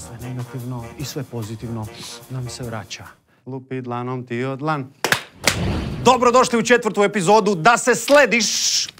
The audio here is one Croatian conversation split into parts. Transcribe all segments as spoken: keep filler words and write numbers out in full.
sve negativno i sve pozitivno nam se vraća. Lupi dlanom ti od dlan. Dobrodošli u četvrtu epizodu Da se slediš.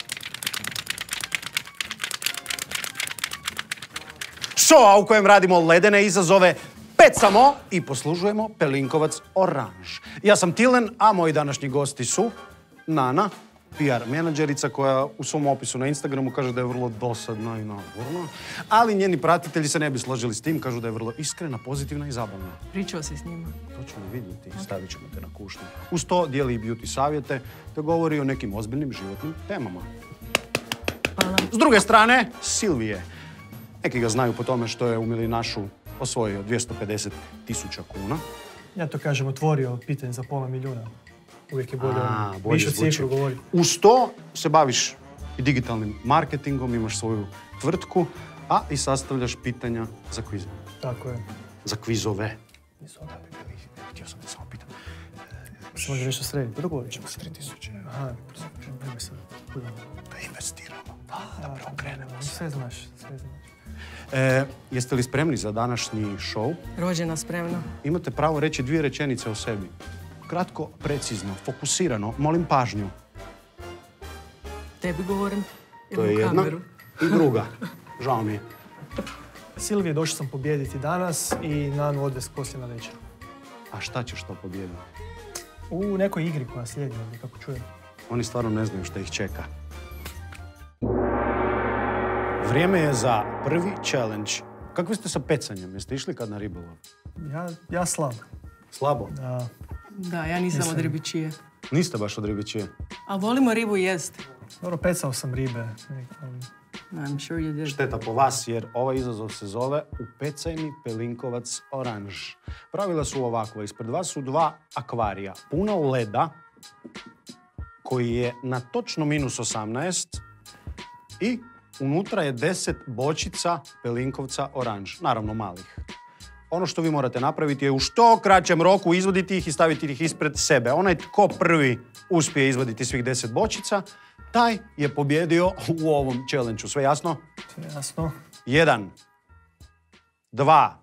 Showa u kojem radimo ledene izazove, pecamo i poslužujemo pelinkovac oranž. Ja sam Tilen, a moji današnji gosti su Nana, P R menadžerica koja u svom opisu na Instagramu kaže da je vrlo dosadna i naporna, ali njeni pratitelji se ne bi složili s tim, kažu da je vrlo iskrena, pozitivna i zabavna. Pričao si s njima? To ćemo vidjeti, stavit ćemo te na kušnju. Uz to dijeli i beauty savjete, te govori o nekim ozbiljnim životnim temama. Hvala. S druge strane, Silvije. Neki ga znaju po tome što je u Milinašu osvojio dvjesto pedeset tisuća kuna. Ja to kažem, otvorio pitanje za pola milijuna. Uvijek je bolje, A, bolje više zvuči. cifru govori. Uz to se baviš i digitalnim marketingom, imaš svoju tvrtku, a i sastavljaš pitanja za kvizove. Tako je. Za kvizove. Htio sam te samo pitam. Se može nešto srediti, dogovorit ćemo. tri tisuće. Aha, nemoj sad. Da investiramo, da preokrenemo. Sve znaš, sve znaš. E, jeste li spremni za današnji show? Rođena spremna. Imate pravo reći dvije rečenice o sebi. Kratko, precizno, fokusirano, molim pažnju. Tebi govorim. To je jedna i druga. Žao mi je. Silvije, došao sam pobijediti danas i Nanu odvesti poslije na večer. A šta ćeš to pobijediti? U nekoj igri koja slijedi ovdje, kako čujem. Oni stvarno ne znaju šta ih čeka. Vrijeme je za prvi challenge. Kakvi ste sa pecanjem? Jeste išli kad na ribolov? Ja, ja slab. Slabo? Da. Da, ja nisam Nisam. od ribičije. Niste baš od ribičije. A volimo ribu jest. Dobro, pecao sam ribe. I'm sure you did. Šteta po vas jer ovaj izazov se zove Upecaj mi pelinkovac oranž. Pravila su ovakva. Ispred vas su dva akvarija puna leda koji je na točno minus osamnaest i unutra je deset bočica pelinkovca oranž, naravno malih. Ono što vi morate napraviti je u što kraćem roku izvaditi ih i staviti ih ispred sebe. Onaj tko prvi uspije izvaditi svih deset bočica, taj je pobjedio u ovom challenge-u. Sve jasno? Sve jasno. Jedan. Dva.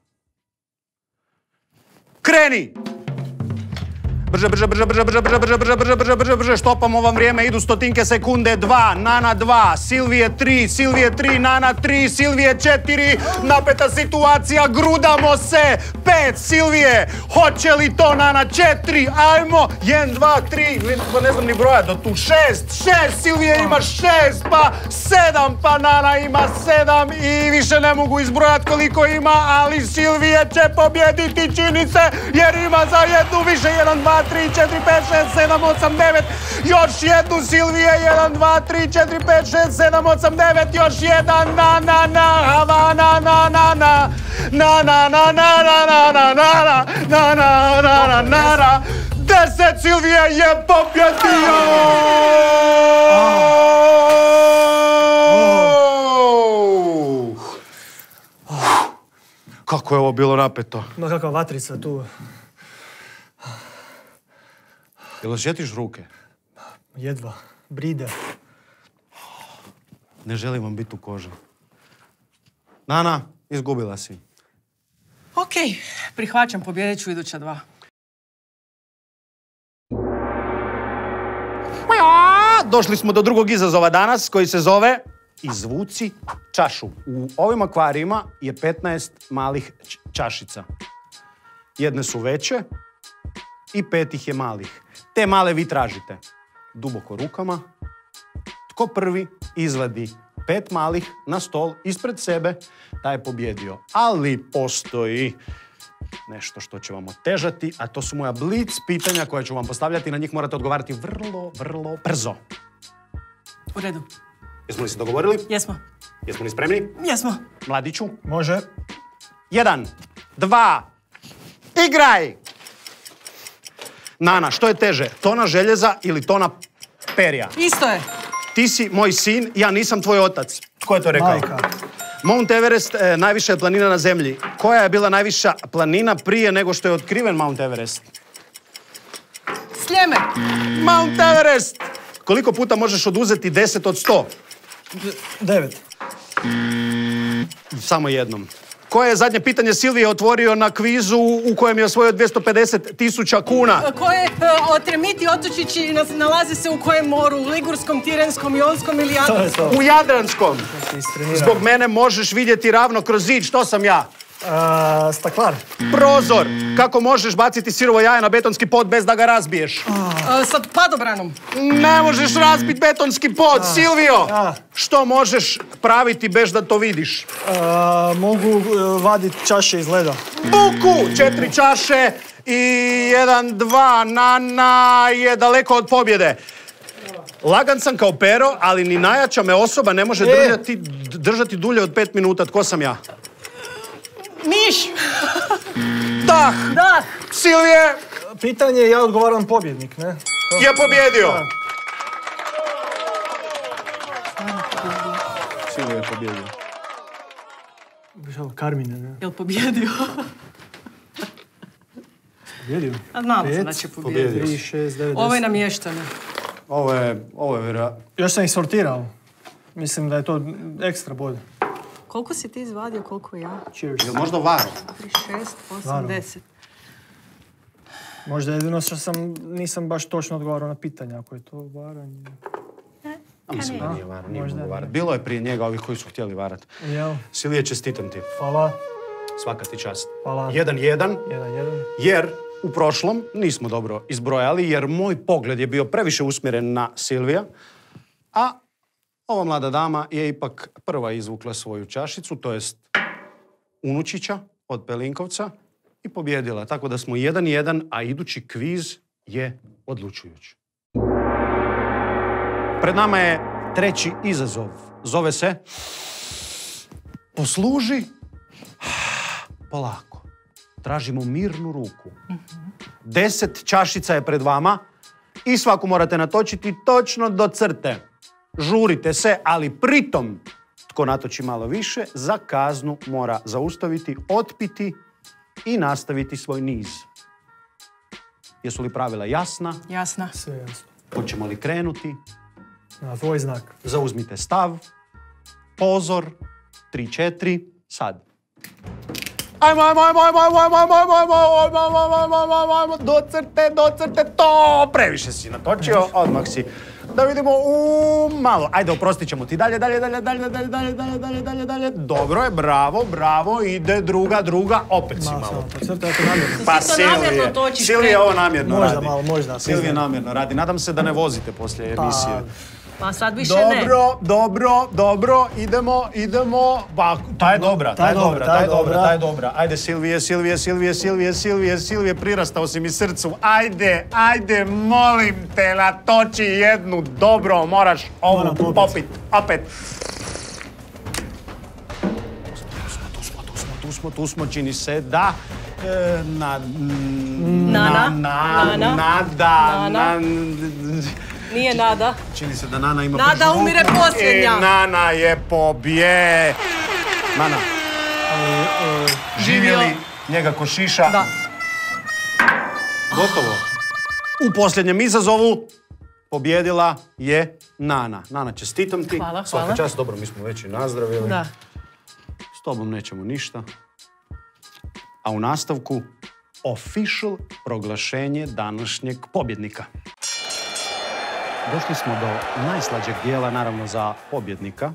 Kreni! Brže, brže, brže, brže, brže, brže, brže, brže, brže, brže, brže, brže, štopamo vam vrijeme, idu stotinke sekunde, dva, Nana dva, Silvije tri, Silvije tri, Nana tri, Silvije četiri, napeta situacija, grudamo se, pet, Silvije, hoće li to Nana četiri, ajmo, jedan, dva, tri, pa ne znam ni broja, do tu šest, šest, Silvije ima šest, pa sedam, pa Nana ima sedam i više ne mogu izbrojati koliko ima, ali Silvije će pobjediti, čini se, jer ima za jednu više, jedan, dva, tri, četiri, pet, šest, sedam, osam, devet, još jednu Silvije, jedan, dva, tri, četiri, pet, šest, sedam, osam, devet, još jedan, na, na, na, hava, na, na, na, na, na, na, na, na, na, na, na, na, na, na, na, na, na, deset Silvije je pobjedio! Kako je ovo bilo napeto? No kakva vatrica tu. Jel osjetiš ruke? Jedva. Bride. Ne želim vam biti u koži. Nana, izgubila si. Ok, prihvaćam, pobjedit ću iduća dva. Došli smo do drugog izazova danas koji se zove Izvuci čašu. U ovim akvarijima je petnaest malih čašica. Jedne su veće i pet ih je malih. Te male vi tražite duboko rukama. Tko prvi izvadi pet malih na stol ispred sebe, taj je pobjedio. Ali postoji nešto što će vam otežati, a to su moja blic pitanja koja ću vam postavljati. Na njih morate odgovarati vrlo, vrlo brzo. U redu. Jesmo li se dogovorili? Jesmo. Jesmo li spremni? Jesmo. Mladiću? Može. Jedan, dva, igraj! Nana, što je teže? Tona željeza ili tona perja? Isto je. Ti si moj sin, ja nisam tvoj otac. Ko je to rekao? Majka. Mount Everest, e, najviša je planina na zemlji. Koja je bila najviša planina prije nego što je otkriven Mount Everest? Sljeme. Mount Everest! Koliko puta možeš oduzeti deset od sto? Devet. Samo jednom. Koje je zadnje pitanje Silvije otvorio na kvizu u kojem je osvojio dvjesto pedeset tisuća kuna? Koje e, otremiti otočići nas- nalaze se u kojem moru? U Ligurskom, Tirenskom, Jonskom ili To je Jadranskom? to. U Jadranskom. Si istrenirao. Zbog mene možeš vidjeti ravno kroz zid. Što sam ja? A, staklar. Prozor. Kako možeš baciti sirovo jaje na betonski pod bez da ga razbiješ? E, sa padobranom. Ne možeš razbiti betonski pod, Silvio! A. Što možeš praviti bez da to vidiš? A, mogu e, vaditi čaše iz leda. Buku! Četiri čaše i jedan, dva, Nana je daleko od pobjede. Lagan sam kao pero, ali ni najjača me osoba ne može E. držati, d- držati dulje od pet minuta. Tko sam ja? Miš! Da! Da! Silvije Pitanje je, ja odgovaram pobjednik, ne? To. je pobjedio! Silvije je pobjedio. Žal, Karmine, ne? Jel pobjedio? Pobjedio. A znala sam Pet, da će pobijediti. tri, šest, devet, Ovo je deset. namještano. Ovo je, ovo je vjerojatno. Još sam ih sortirao. Mislim da je to ekstra bolje. Koliko si ti izvadio, koliko ja? Cheers. Jel možda varo? tri, šest, osam, Naravno. deset. Možda jedino što sam, nisam baš točno odgovarao na pitanja, ako je to varanje. A mislim da nije varo, nije Možda mogu ne. varat. Bilo je prije njega ovih koji su htjeli varat. Jel? Silvije, čestitam ti. Hvala. Svaka ti čast. Hvala. Jedan, jedan, Jedan, jedan. jer u prošlom nismo dobro izbrojali, jer moj pogled je bio previše usmjeren na Silvija, a ova mlada dama je ipak prva izvukla svoju čašicu, to jest unučića od Pelinkovca i pobjedila. Tako da smo jedan, jedan, a idući kviz je odlučujući. Pred nama je treći izazov. Zove se Posluži polako. Tražimo mirnu ruku. Deset čašica je pred vama i svaku morate natočiti točno do crte. Žurite se, ali pritom tko natoči malo više, za kaznu mora zaustaviti, otpiti i nastaviti svoj niz. Jesu li pravila jasna? Jasna. Sve jasno. Hoćemo li krenuti? Na tvoj znak. Zauzmite stav. Pozor. Tri, četiri. Sad. Ajmo, ajmo, ajmo, ajmo, ajmo, ajmo, ajmo, ajmo, ajmo, ajmo, ajmo, ajmo, ajmo, ajmo, ajmo, do crte, do crte, to previše si natočio, odmah si. Da vidimo u malo. Ajde, oprostit ćemo ti. Dalje, dalje, dalje, dalje, dalje, dalje, dalje, dalje, dalje, dalje. Dobro je, bravo, bravo, ide druga, druga, opet si Malo malo. samo, podcrtaj to namjerno. Pa Ti to namjerno Silvije, točiš, Silvije ne? ovo namjerno Možda radi. malo, možda, Silvije priznajem. namjerno radi. Nadam se da ne vozite poslije emisije. Pa sad više ne. Dobro, dobro, dobro, idemo, idemo. Pa, ta je dobra, ta je dobra, ta je dobra, ta je dobra. Ajde, Silvije, Silvije, Silvije, Silvije, Silvije, Silvije, prirastao si mi srcu. Ajde, ajde, molim te, natoči jednu dobro, moraš ovu Moram popit. popit. Opet. Tu smo, tu smo, tu smo, tu smo, čini se da... e, na... Nana, Na, Nana, nada, Nana. na- Nije nada. Čini se da Nana ima Nada bržu ruku umire posljednja. I Nana je pobje. Nana, živjeli njega ko šiša. Da. Gotovo. U posljednjem izazovu pobjedila je Nana. Nana, čestitam ti. Hvala, Svaka hvala. čast, dobro, mi smo već i nazdravili. Da. S tobom nećemo ništa. A u nastavku official proglašenje današnjeg pobjednika. Došli smo do najslađeg dijela, naravno, za pobjednika.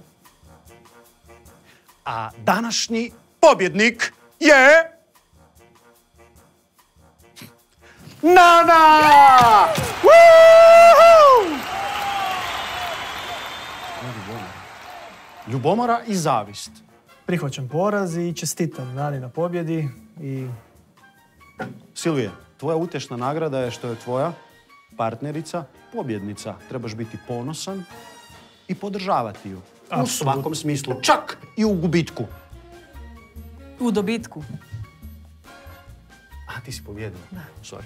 A današnji pobjednik je... Nana! Woohoo! Ljubomora i zavist. Prihvaćam poraz i čestitam Nani na pobjedi i Silvije, tvoja utješna nagrada je što je tvoja partnerica pobjednica. Trebaš biti ponosan i podržavati ju. U Apsolutno. svakom smislu, čak i u gubitku. U dobitku. A, ti si pobjedila. Da. Sorry.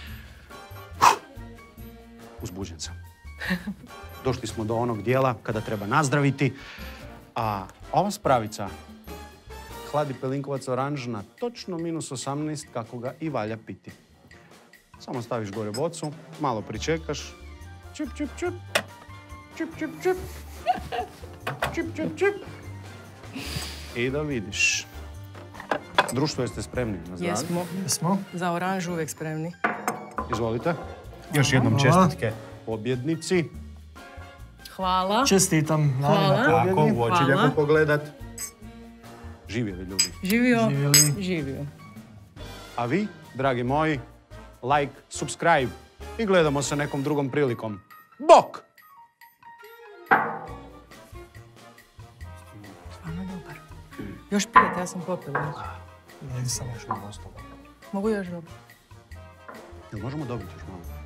Uzbuđen sam. Došli smo do onog dijela kada treba nazdraviti, a ova spravica hladi Pelinkovac oranžna točno minus osamnaest kako ga i valja piti. Samo staviš gore bocu, malo pričekaš. Čip, čip, čip. Čip, čip, čip. Čip, čip, čip. I da vidiš. Društvo, jeste spremni na zdravlje? Jesmo. Jesmo? Za oranž uvijek spremni. Izvolite. Još jednom Hvala. čestitke. Pobjednici. Hvala. Čestitam Nani Hvala. na Tako, pobjedi. u oči Hvala. lijepo pogledat. Živjeli ljudi. Živio. Živjeli. Živio. A vi, dragi moji, like, subscribe i gledamo se nekom drugom prilikom. Bok! Stvarno dobar. Još pijete, ja sam popila. Nisam još. Mogu još dobro. Jel možemo dobiti još malo?